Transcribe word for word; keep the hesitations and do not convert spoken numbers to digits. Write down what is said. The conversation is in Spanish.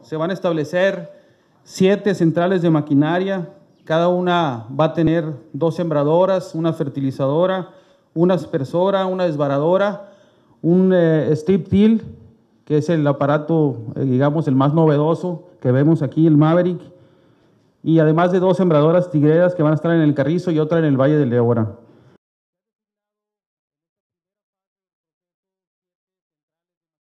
se van a establecer siete centrales de maquinaria. Cada una va a tener dos sembradoras, una fertilizadora, una aspersora, una desbaradora, un eh, strip till, que es el aparato, eh, digamos, el más novedoso que vemos aquí, el Maverick, y además de dos sembradoras tigreras que van a estar en el Carrizo y otra en el Valle de Leora.